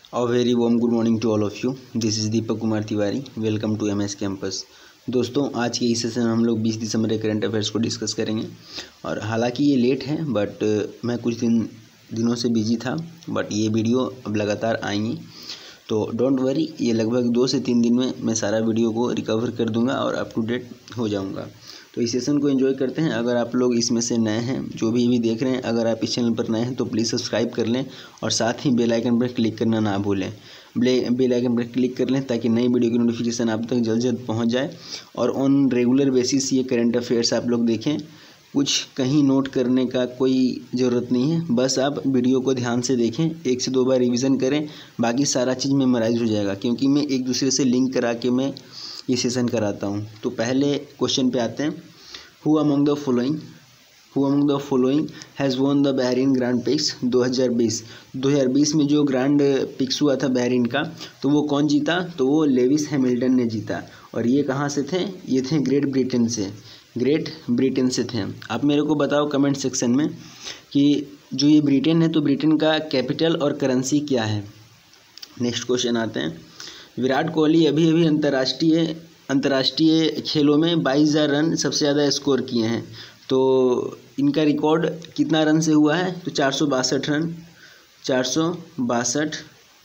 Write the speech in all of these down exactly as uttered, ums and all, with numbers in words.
A very warm good morning to all of you. This is Deepak Kumar Tiwari. Welcome to M S campus. दोस्तों, आज के इस session में हम लोग बीस दिसंबर के करंट अफेयर्स को डिस्कस करेंगे. और हालांकि ये लेट है, बट मैं कुछ दिन दिनों से बिजी था, बट ये वीडियो अब लगातार आएंगी. तो डोंट वरी, ये लगभग दो से तीन दिन में मैं सारा वीडियो को रिकवर कर दूंगा और अप टू डेट हो जाऊंगा. तो इस सेशन को एंजॉय करते हैं. अगर आप लोग इसमें से नए हैं, जो भी भी देख रहे हैं, अगर आप इस चैनल पर नए हैं तो प्लीज़ सब्सक्राइब कर लें और साथ ही बेल आइकन पर क्लिक करना ना भूलें. बेल आइकन पर क्लिक कर लें ताकि नई वीडियो की नोटिफिकेशन आप तक जल्द जल्द पहुंच जाए और ऑन रेगुलर बेसिस ये करंट अफेयर्स आप लोग देखें. कुछ कहीं नोट करने का कोई ज़रूरत नहीं है, बस आप वीडियो को ध्यान से देखें, एक से दो बार रिवीजन करें, बाकी सारा चीज़ मेमोराइज हो जाएगा, क्योंकि मैं एक दूसरे से लिंक करा के मैं ये सेशन कराता हूँ. तो पहले क्वेश्चन पे आते हैं. Who among the following who among the following has won the Bahrain grand prix दो हज़ार बीस. दो हज़ार बीस में जो ग्रैंड पिक्स हुआ था बहरीन का, तो वो कौन जीता? तो वो लेविस हैमिल्टन ने जीता. और ये कहाँ से थे? ये थे ग्रेट ब्रिटेन से ग्रेट ब्रिटेन से थे. आप मेरे को बताओ कमेंट सेक्शन में कि जो ये ब्रिटेन है, तो ब्रिटेन का कैपिटल और करेंसी क्या है. नेक्स्ट क्वेश्चन आते हैं. विराट कोहली अभी अभी अंतर्राष्ट्रीय अंतर्राष्ट्रीय खेलों में बाईस हज़ार रन सबसे ज़्यादा स्कोर किए हैं. तो इनका रिकॉर्ड कितना रन से हुआ है? तो चार सौ बासठ रन चार सौ बासठ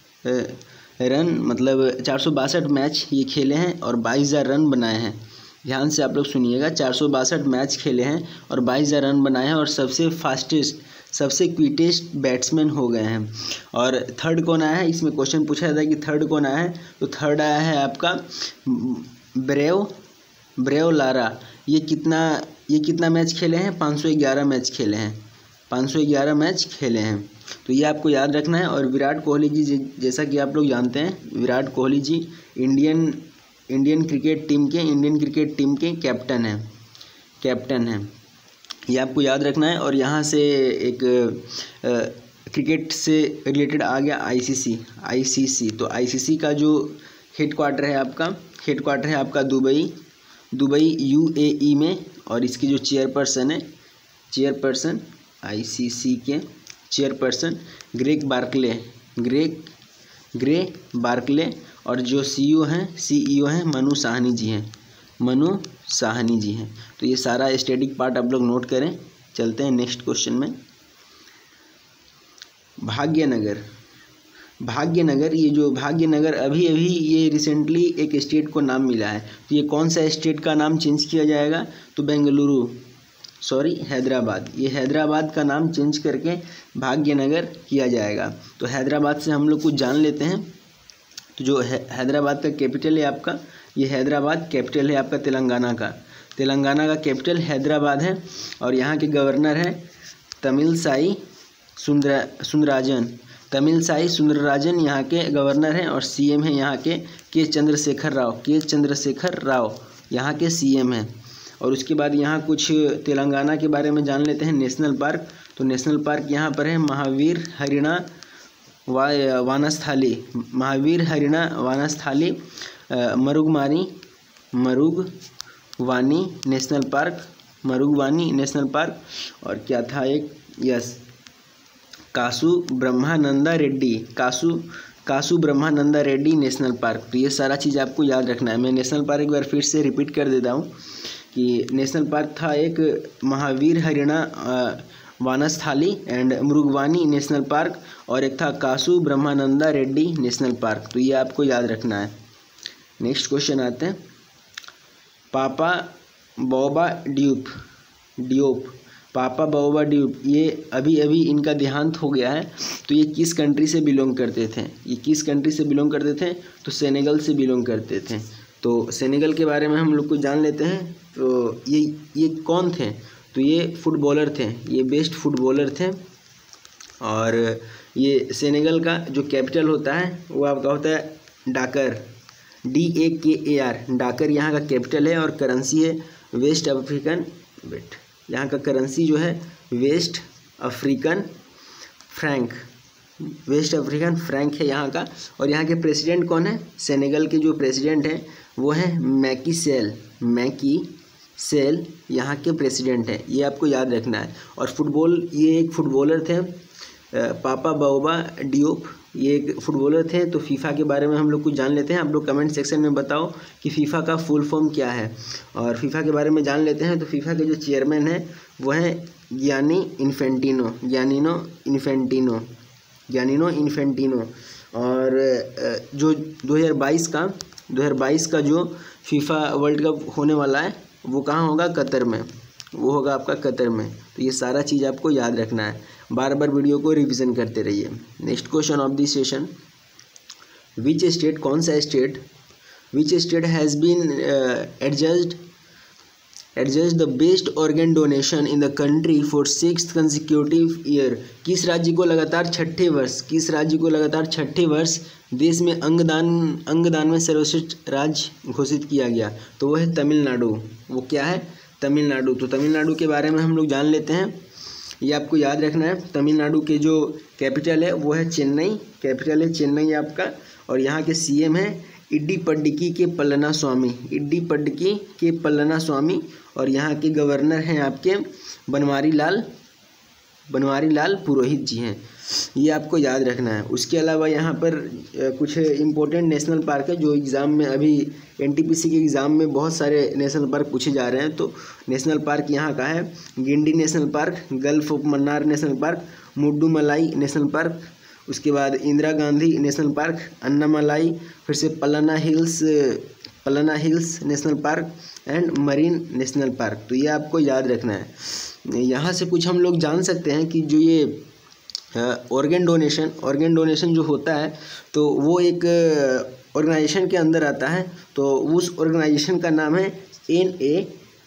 रन मतलब चार सौ बासठ मैच ये खेले हैं और बाईस हज़ार रन बनाए हैं. ध्यान से आप लोग सुनिएगा, चार सौ बासठ मैच खेले हैं और बाईस हज़ार रन बनाए हैं और सबसे फास्टेस्ट सबसे क्विटेस्ट बैट्समैन हो गए हैं. और थर्ड कौन आया है? इसमें क्वेश्चन पूछा जाता है कि थर्ड कौन आया है. तो थर्ड आया है आपका ब्रेव ब्रेव लारा. ये कितना ये कितना मैच खेले हैं? पाँच सौ ग्यारह मैच खेले हैं पाँच सौ ग्यारह मैच खेले हैं. तो ये आपको याद रखना है. और विराट कोहली जी, जैसा कि आप लोग जानते हैं, Virat Kohli ji Indian Indian cricket team के इंडियन क्रिकेट टीम के कैप्टन हैं कैप्टन हैं ये आपको याद रखना है. और यहाँ से एक क्रिकेट से रिलेटेड आ गया आईसीसी आईसीसी. तो आईसीसी का जो हेड क्वार्टर है आपका हेड क्वार्टर है आपका दुबई दुबई यूएई में. और इसकी जो चेयरपर्सन है चेयरपर्सन आईसीसी के चेयरपर्सन ग्रेग बार्कले ग्रेग ग्रे बार्कले. और जो सीईओ हैं सीईओ हैं मनु साहनी जी हैं मनु साहनी जी हैं. तो ये सारा स्टैटिक पार्ट आप लोग नोट करें. चलते हैं नेक्स्ट क्वेश्चन में. भाग्यनगर भाग्यनगर ये जो भाग्यनगर अभी अभी ये रिसेंटली एक स्टेट को नाम मिला है. तो ये कौन सा स्टेट का नाम चेंज किया जाएगा? तो बेंगलुरु सॉरी हैदराबाद ये हैदराबाद का नाम चेंज करके भाग्यनगर किया जाएगा. तो हैदराबाद से हम लोग कुछ जान लेते हैं. तो जो है हैदराबाद का कैपिटल है आपका, ये हैदराबाद कैपिटल है आपका तेलंगाना का तेलंगाना का कैपिटल हैदराबाद है. और यहाँ के गवर्नर हैं तमिलसाई सुंदरा सुंदराजन तमिलसाई सुंदरराजन यहाँ के गवर्नर हैं. और सीएम हैं यहाँ के के चंद्रशेखर राव के चंद्रशेखर राव यहाँ के सीएम हैं. और उसके बाद यहाँ कुछ तेलंगाना के बारे में जान लेते हैं. नेशनल पार्क तो नेशनल पार्क यहाँ पर है महावीर हरिणा वा Vanasthali Mahavir Harina Vanasthali Mrugamani Mrugavani national park Mrugavani national park. और क्या था एक? Yes Kasu Brahmananda Reddy Kasu Kasu Brahmananda Reddy national park. तो ये सारा चीज़ आपको याद रखना है. मैं नेशनल पार्क एक बार फिर से रिपीट कर देता हूँ कि नेशनल पार्क था एक Mahavir Harina Vanasthali and Mrugavani national park, और एक था कासु ब्रह्मानंदा रेड्डी नेशनल पार्क. तो ये आपको याद रखना है. नेक्स्ट क्वेश्चन आते हैं. पापा बॉबा ड्यूप ड्यूप पापा बॉबा ड्यूप ये अभी अभी इनका देहांत हो गया है. तो ये किस कंट्री से बिलोंग करते थे? ये किस कंट्री से बिलोंग करते थे? तो सेनेगल से बिलोंग करते थे. तो सेनेगल के बारे में हम लोग को जान लेते हैं. तो ये ये कौन थे? तो ये फुटबॉलर थे ये बेस्ट फुटबॉलर थे. और ये सेनेगल का जो कैपिटल होता है वो आपका होता है डाकर डी ए के ए आर डाकर यहाँ का कैपिटल है. और करेंसी है वेस्ट अफ्रीकन वेट यहाँ का करेंसी जो है West African franc West African franc है यहाँ का. और यहाँ के प्रेसिडेंट कौन है? सेनेगल के जो प्रेसिडेंट हैं वो है मैकी सेल मैकी सेल यहाँ के प्रेसिडेंट हैं. ये आपको याद रखना है. और फुटबॉल ये एक फुटबॉलर थे पापा बाओबा डियोप, ये एक फुटबॉलर थे। तो फीफा के बारे में हम लोग कुछ जान लेते हैं। आप लोग कमेंट सेक्शन में बताओ कि फीफा का फुल फॉर्म क्या है, और फीफा के बारे में जान लेते हैं। तो फीफा के जो चेयरमैन हैं वो हैं Gianni Infantino, Gianni Infantino, Gianni Infantino. और जो दो हज़ार बाईस का दो हज़ार बाईस का जो फीफा वर्ल्ड कप होने वाला है वो कहाँ होगा? कतर में, वो होगा आपका कतर में। तो ये सारा चीज़ आपको याद रखना है, बार बार वीडियो को रिवीजन करते रहिए। Next question of this session, which state, कौन सा state, which state has been adjusted adjust the best organ donation in the country for six consecutive year. किस राज्य को लगातार छठे वर्ष किस राज्य को लगातार छठे वर्ष देश में अंगदान अंगदान में सर्वश्रेष्ठ राज्य घोषित किया गया? तो वो है तमिलनाडु। वो क्या है? तमिलनाडु। तो तमिलनाडु के बारे में हम लोग जान लेते हैं, ये आपको याद रखना है। तमिलनाडु के जो कैपिटल है वो है चेन्नई, कैपिटल है चेन्नई आपका। और यहाँ के सीएम है इड्डीपड्डिकी के पलनास्वामी, इड्डीपड्डिकी के पलनास्वामी। और यहाँ के गवर्नर हैं आपके बनवारी लाल बनवारी लाल पुरोहित जी हैं, ये आपको याद रखना है। उसके अलावा यहाँ पर कुछ इम्पोर्टेंट नेशनल पार्क है जो एग्ज़ाम में अभी एनटीपीसी के एग्ज़ाम में बहुत सारे नेशनल पार्क पूछे जा रहे हैं। तो नेशनल पार्क यहाँ का है Guindy national park, gulf of Mannar national park, Mudumalai national park, उसके बाद इंदिरा गांधी नेशनल पार्क, अन्नामलाई, फिर से Palani hills Palani hills national park and marine national park. तो ये आपको याद रखना है। यहाँ से कुछ हम लोग जान सकते हैं कि जो ये ऑर्गन डोनेशन ऑर्गन डोनेशन जो होता है तो वो एक ऑर्गेनाइजेशन के अंदर आता है। तो उस ऑर्गेनाइजेशन का नाम है N A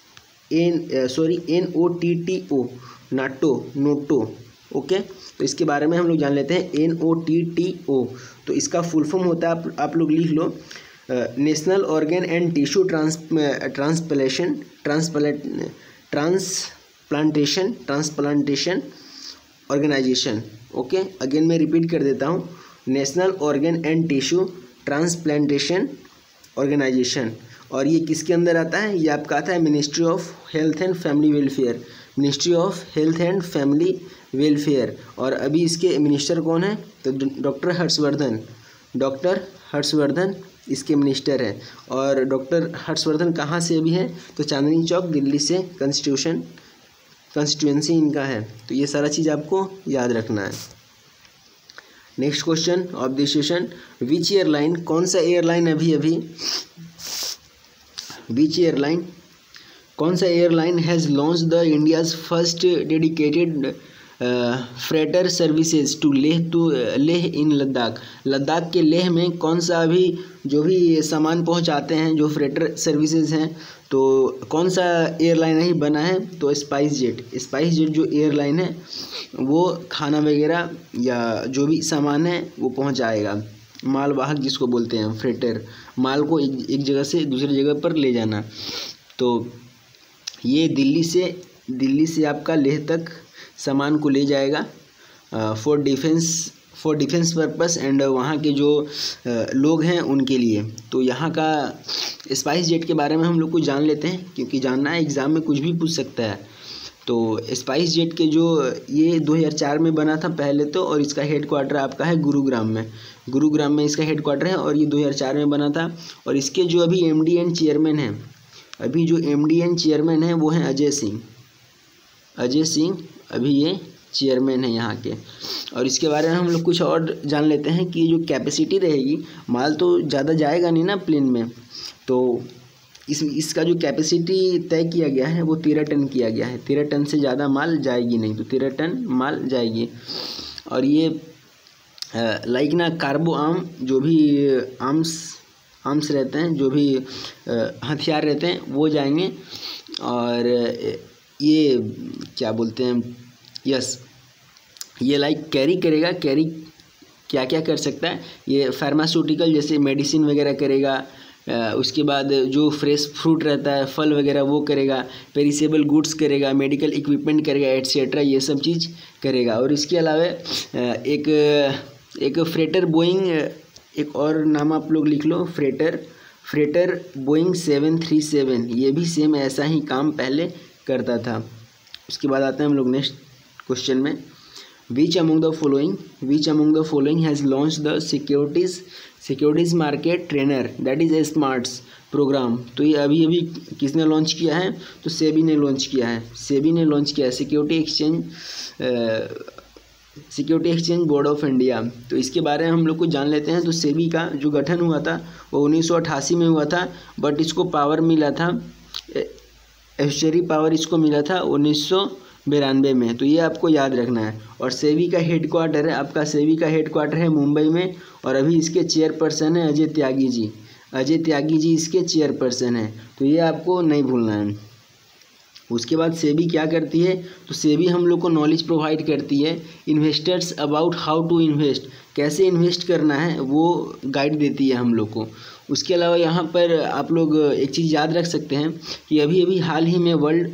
N sorry N O T T O, NOTTO NOTTO. Okay, तो इसके बारे में हम लोग जान लेते हैं, N O T T O. तो इसका फुल फॉर्म होता है, आप, आप लोग लिख लो, national organ and tissue trans transplantation transplant transplantation transplantation organisation. Okay, again मैं रिपीट कर देता हूँ, national organ and tissue transplantation organisation. और ये किसके अंदर आता है? ये आपका आता है ministry of health and family welfare, ministry of health and family welfare. और अभी इसके मिनिस्टर कौन है? तो डॉक्टर हर्षवर्धन, डॉक्टर हर्षवर्धन इसके मिनिस्टर हैं। और डॉक्टर हर्षवर्धन कहाँ से अभी हैं? तो चांदनी चौक दिल्ली से कॉन्स्टिट्यूशन कॉन्स्टिट्यूएंसी इनका है। तो ये सारा चीज़ आपको याद रखना है। Next question of this session, which airline, कौन सा एयरलाइन अभी अभी विच एयरलाइन कौन सा airline has launch the India's first dedicated freighter services to Leh to Leh in Ladakh. Ladakh के लेह में कौन सा अभी जो भी सामान पहुंचाते हैं, जो फ्रेटर सर्विसेज हैं, तो कौन सा एयरलाइन ही बना है? तो स्पाइस जेट। स्पाइस जेट जो एयरलाइन है वो खाना वगैरह या जो भी सामान है वो पहुंचाएगा, मालवाहक जिसको बोलते हैं, फ्रेटर, माल को एक, एक जगह से दूसरी जगह पर ले जाना। तो ये दिल्ली से दिल्ली से आपका लेह तक सामान को ले जाएगा for defence for defence purpose and वहाँ के जो uh, लोग हैं उनके लिए। तो यहाँ का स्पाइस जेट के बारे में हम लोग कुछ जान लेते हैं, क्योंकि जानना है, एग्ज़ाम में कुछ भी पूछ सकता है। तो स्पाइस जेट के जो ये दो हज़ार चार में बना था पहले तो, और इसका हेड क्वार्टर आपका है गुरुग्राम में गुरुग्राम में इसका हेड क्वार्टर है, और ये दो हज़ार चार में बना था। और इसके जो अभी एमडी एंड चेयरमैन हैं अभी जो एमडी एंड चेयरमैन हैं वो हैं अजय सिंह अजय सिंह अभी ये चेयरमैन है यहाँ के। और इसके बारे में हम लोग कुछ और जान लेते हैं कि जो कैपेसिटी रहेगी, माल तो ज़्यादा जाएगा नहीं ना प्लेन में, तो इस इसका जो कैपेसिटी तय किया गया है वो तेरह टन किया गया है। तेरह टन से ज़्यादा माल जाएगी नहीं, तो तेरह टन माल जाएगी। और ये लाइक ना कार्बो आर्म, जो भी आर्म्स आर्म्स रहते हैं, जो भी हथियार रहते हैं वो जाएंगे। और ये क्या बोलते हैं, यस ये लाइक कैरी करेगा। कैरी क्या क्या कर सकता है? ये फार्मास्यूटिकल जैसे मेडिसिन वगैरह करेगा, उसके बाद जो फ्रेश फ्रूट रहता है, फल वगैरह वो करेगा, पेरिसेबल गुड्स करेगा, मेडिकल इक्विपमेंट करेगा, एट्सेट्रा, ये सब चीज़ करेगा। और इसके अलावा एक एक फ्रेटर बोइंग, एक और नाम आप लोग लिख लो, freighter freighter Boeing seven three seven, ये भी सेम ऐसा ही काम पहले करता था। उसके बाद आते हैं हम लोग नेक्स्ट क्वेश्चन में, which among the following which among the following has launch the securities securities market trainer that is smarts programme. तो ये अभी अभी किसने लॉन्च किया है? तो सेबी ने लॉन्च किया है। सेबी ने लॉन्च किया है security exchange security exchange board of India. तो इसके बारे में हम लोग को जान लेते हैं। तो सेबी का जो गठन हुआ था वो उन्नीस सौ अट्ठासी में हुआ था, बट इसको पावर मिला था, एफिशिएंसी पावर इसको मिला था उन्नीस सौ बिरानवे में। तो ये आपको याद रखना है। और सेबी का हेड क्वार्टर है आपका सेबी का हेड क्वार्टर है मुंबई में, और अभी इसके चेयरपर्सन है अजय त्यागी जी। अजय त्यागी जी इसके चेयरपर्सन हैं। तो ये आपको नहीं भूलना है। उसके बाद सेबी क्या करती है? तो सेबी हम लोग को नॉलेज प्रोवाइड करती है investors about how to invest, कैसे इन्वेस्ट करना है वो गाइड देती है हम लोग को। उसके अलावा यहाँ पर आप लोग एक चीज़ याद रख सकते हैं कि अभी अभी हाल ही में world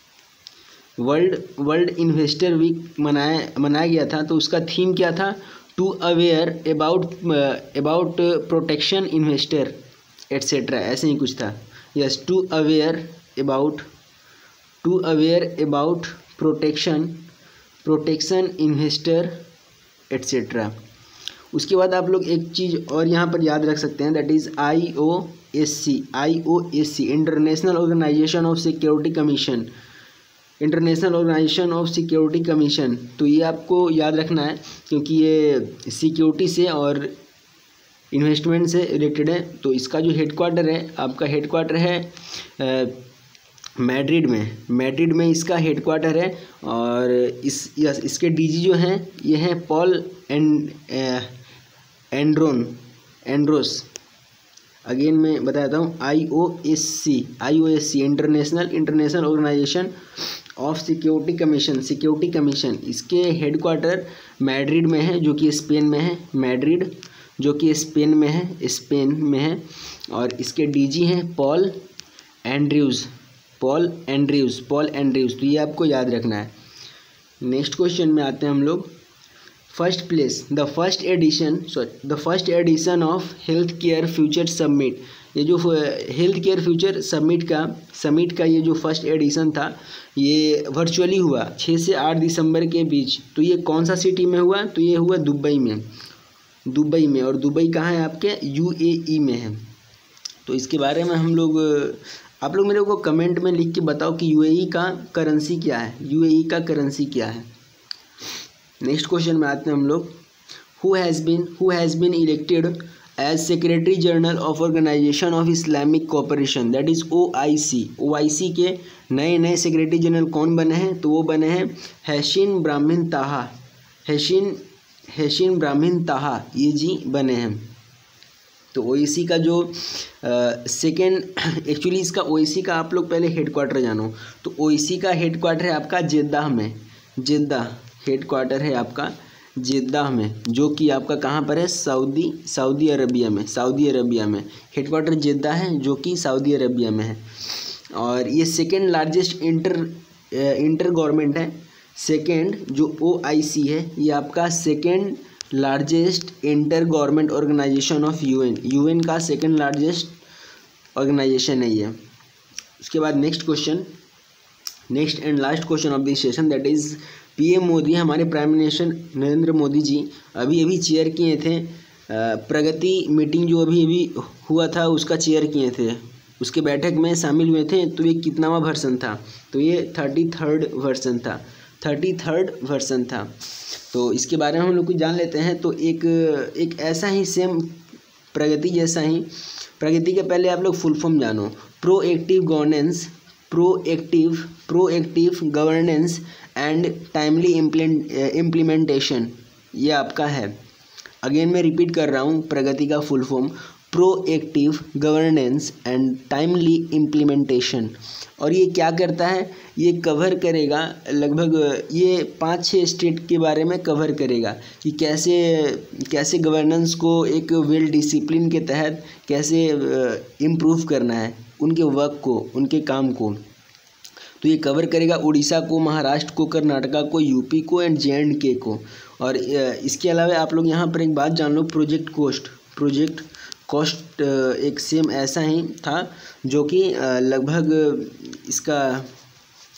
world world investor week मनाया मनाया गया था। तो उसका थीम क्या था? To aware about about protection investor etcetera, ऐसे ही कुछ था। Yes, to aware about to aware about protection protection investor etcetera. उसके बाद आप लोग एक चीज़ और यहाँ पर याद रख सकते हैं, that is I O S C I O S C international organisation of security commission international organisation of security commission. तो ये आपको याद रखना है क्योंकि ये सिक्योरिटी से और इन्वेस्टमेंट से रिलेटेड है। तो इसका जो हेड क्वार्टर है आपका हेड क्वार्टर है मैड्रिड में मैड्रिड में इसका हेड क्वार्टर है। और इस यस इसके डीजी जो हैं ये हैं पॉल एंड एंड्रोन एंड्रोस। अगेन मैं बताता हूँ, I O S C I O S C international international organisation of security commission security commission इसके हेड क्वार्टर मैड्रिड में है, जो कि स्पेन में है। मैड्रिड जो कि स्पेन में है स्पेन में है और इसके डीजी हैं Paul Andrews Paul Andrews Paul Andrews. तो ये आपको याद रखना है। नेक्स्ट क्वेश्चन में आते हैं हम लोग। First place the first edition sorry the first edition of health care future summit. ये जो हेल्थ केयर फ्यूचर समिट का समिट का ये जो फर्स्ट एडिशन था ये वर्चुअली हुआ छः से आठ दिसंबर के बीच। तो ये कौन सा सिटी में हुआ? तो ये हुआ दुबई में दुबई में और दुबई कहाँ है? आपके यूएई में है। तो इसके बारे में हम लोग आप लोग मेरे को कमेंट में लिख के बताओ कि यूएई का करेंसी क्या है यूएई का करेंसी क्या है। नेक्स्ट क्वेश्चन में आते हैं हम लोग। Who has been who has been elected as secretary general of organisation of Islamic cooperation that is O I C. O I C के नए नए सेक्रेटरी जनरल कौन बने हैं? तो वो बने हैं हैशिन ब्राह्मण ताहा हैशिन हैशिन ब्राह्मण ताहा ये जी बने हैं। तो ओएसी का जो सेकेंड एक्चुअली इसका ओएसी का आप लोग पहले हेड क्वार्टर जानो। तो ओएसी का हेड क्वार्टर है आपका जेद्दाह में जेद्दाह हेड क्वार्टर है आपका जेद्दाह में, जो कि आपका कहाँ पर है? सऊदी सऊदी अरबिया में सऊदी अरबिया में हेड क्वार्टर जेद्दाह है, जो कि सऊदी अरबिया में है। और ये second largest inter inter government है। सेकेंड जो ओआईसी है ये आपका second largest inter government organisation of UN UN का सेकेंड लार्जेस्ट ऑर्गेनाइजेशन है ये। उसके बाद next question next and last question of this session that is PM Modi हमारे प्राइम मिनिस्टर नरेंद्र मोदी जी अभी अभी चेयर किए थे प्रगति मीटिंग जो अभी अभी हुआ था उसका चेयर किए थे, उसके बैठक में शामिल हुए थे। तो ये कितनावा वर्सन था? तो ये थर्टी थर्ड वर्सन था थर्टी थर्ड वर्सन था। तो इसके बारे में हम लोग कुछ जान लेते हैं। तो एक एक ऐसा ही सेम प्रगति जैसा ही प्रगति के पहले आप लोग फुल फॉर्म जानो। Proactive governance proactive proactive governance and timely implementation ये आपका है। अगेन मैं रिपीट कर रहा हूँ, प्रगति का full form proactive governance and timely implementation. और ये क्या करता है? ये कवर करेगा लगभग ये पाँच छः स्टेट के बारे में कवर करेगा कि कैसे कैसे गवर्नेंस को एक वेल डिसिप्लिन के तहत कैसे इम्प्रूव करना है, उनके वर्क को उनके काम को। तो ये कवर करेगा उड़ीसा को, महाराष्ट्र को, कर्नाटका को, यूपी को एंड जे एंड के को। और इसके अलावा आप लोग यहाँ पर एक बात जान लो, प्रोजेक्ट कॉस्ट प्रोजेक्ट कॉस्ट एक सेम ऐसा ही था जो कि लगभग इसका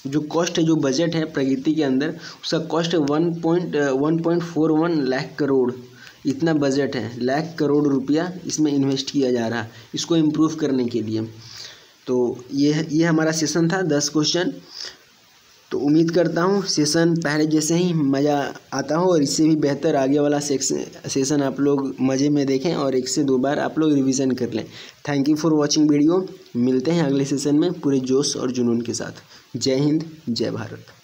जो कॉस्ट है, जो बजट है प्रगति के अंदर, उसका कॉस्ट है one point one point four one lakh crore. इतना बजट है, लाख करोड़ रुपया इसमें इन्वेस्ट किया जा रहा है इसको इम्प्रूव करने के लिए। तो ये ये हमारा सेशन था, दस क्वेश्चन। तो उम्मीद करता हूँ सेशन पहले जैसे ही मज़ा आता हो और इससे भी बेहतर आगे वाला सेक्शन सेशन आप लोग मज़े में देखें और एक से दो बार आप लोग रिवीजन कर लें। Thank you for watching video. मिलते हैं अगले सेशन में पूरे जोश और जुनून के साथ। जय हिंद, जय भारत।